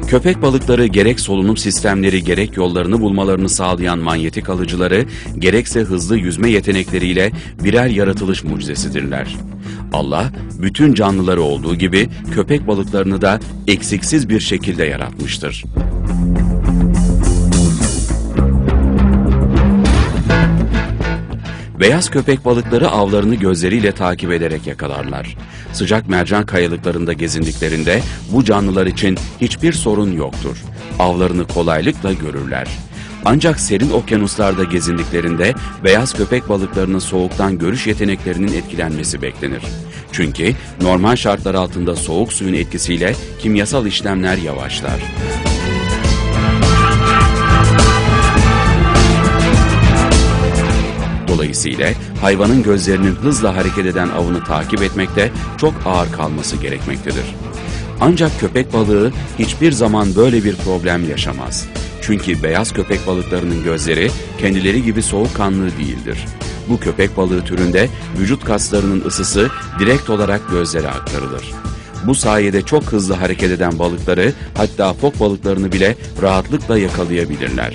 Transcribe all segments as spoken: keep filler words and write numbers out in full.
Köpek balıkları gerek solunum sistemleri gerek yollarını bulmalarını sağlayan manyetik alıcıları gerekse hızlı yüzme yetenekleriyle birer yaratılış mucizesidirler. Allah bütün canlıları olduğu gibi köpek balıklarını da eksiksiz bir şekilde yaratmıştır. Beyaz köpek balıkları avlarını gözleriyle takip ederek yakalarlar. Sıcak mercan kayalıklarında gezindiklerinde bu canlılar için hiçbir sorun yoktur. Avlarını kolaylıkla görürler. Ancak serin okyanuslarda gezindiklerinde beyaz köpek balıklarının soğuktan görüş yeteneklerinin etkilenmesi beklenir. Çünkü normal şartlar altında soğuk suyun etkisiyle kimyasal işlemler yavaşlar. Dolayısıyla hayvanın gözlerinin hızla hareket eden avını takip etmekte çok ağır kalması gerekmektedir. Ancak köpek balığı hiçbir zaman böyle bir problem yaşamaz. Çünkü beyaz köpek balıklarının gözleri kendileri gibi soğukkanlı değildir. Bu köpek balığı türünde vücut kaslarının ısısı direkt olarak gözlere aktarılır. Bu sayede çok hızlı hareket eden balıkları, hatta fok balıklarını bile rahatlıkla yakalayabilirler.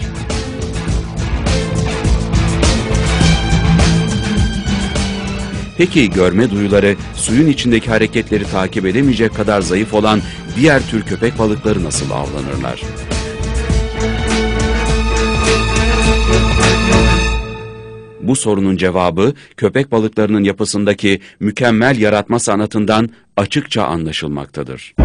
Peki görme duyuları suyun içindeki hareketleri takip edemeyecek kadar zayıf olan diğer tür köpek balıkları nasıl avlanırlar? Bu sorunun cevabı köpek balıklarının yapısındaki mükemmel yaratma sanatından açıkça anlaşılmaktadır.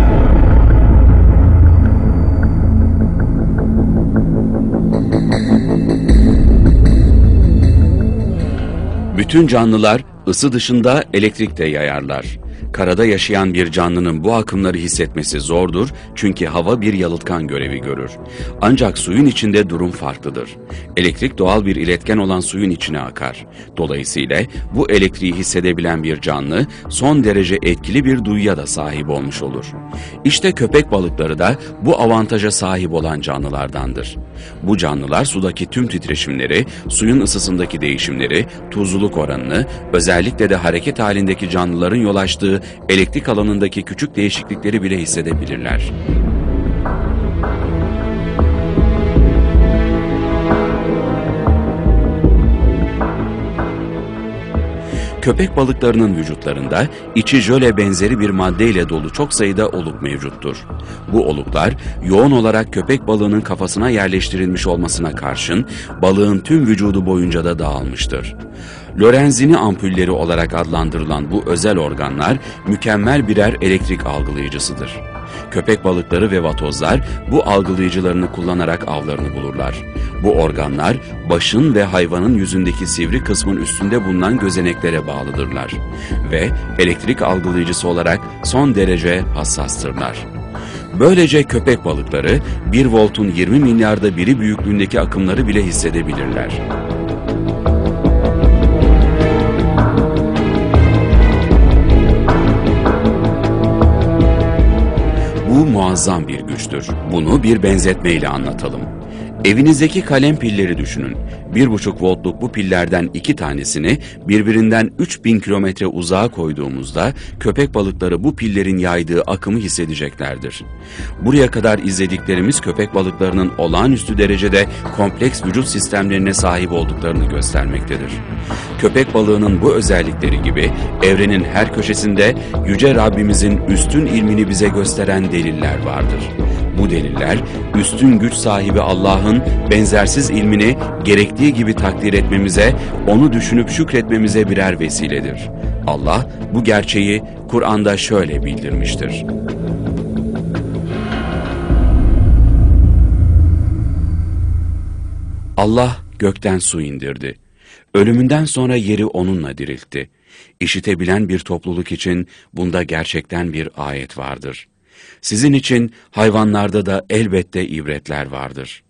Bütün canlılar ısı dışında elektrik de yayarlar. Karada yaşayan bir canlının bu akımları hissetmesi zordur çünkü hava bir yalıtkan görevi görür. Ancak suyun içinde durum farklıdır. Elektrik doğal bir iletken olan suyun içine akar. Dolayısıyla bu elektriği hissedebilen bir canlı son derece etkili bir duyuya da sahip olmuş olur. İşte köpek balıkları da bu avantaja sahip olan canlılardandır. Bu canlılar sudaki tüm titreşimleri, suyun ısısındaki değişimleri, tuzluluk oranını, özellikle de hareket halindeki canlıların yol açtığı elektrik alanındaki küçük değişiklikleri bile hissedebilirler. Köpek balıklarının vücutlarında içi jöle benzeri bir maddeyle dolu çok sayıda oluk mevcuttur. Bu oluklar yoğun olarak köpek balığının kafasına yerleştirilmiş olmasına karşın balığın tüm vücudu boyunca da dağılmıştır. Lorenzini ampulleri olarak adlandırılan bu özel organlar mükemmel birer elektrik algılayıcısıdır. Köpek balıkları ve vatozlar bu algılayıcılarını kullanarak avlarını bulurlar. Bu organlar başın ve hayvanın yüzündeki sivri kısmın üstünde bulunan gözeneklere bağlıdırlar ve elektrik algılayıcısı olarak son derece hassastırlar. Böylece köpek balıkları bir voltun yirmi milyarda biri büyüklüğündeki akımları bile hissedebilirler. Bu muazzam bir güçtür. Bunu bir benzetmeyle anlatalım. Evinizdeki kalem pilleri düşünün. bir buçuk voltluk bu pillerden iki tanesini birbirinden üç bin kilometre uzağa koyduğumuzda köpek balıkları bu pillerin yaydığı akımı hissedeceklerdir. Buraya kadar izlediklerimiz köpek balıklarının olağanüstü derecede kompleks vücut sistemlerine sahip olduklarını göstermektedir. Köpek balığının bu özellikleri gibi evrenin her köşesinde Yüce Rabbimizin üstün ilmini bize gösteren deliller vardır. Bu deliller, üstün güç sahibi Allah'ın benzersiz ilmini gerektiği gibi takdir etmemize, onu düşünüp şükretmemize birer vesiledir. Allah bu gerçeği Kur'an'da şöyle bildirmiştir. Allah gökten su indirdi. Ölümünden sonra yeri onunla diriltti. İşitebilen bir topluluk için bunda gerçekten bir ayet vardır. Sizin için hayvanlarda da elbette ibretler vardır.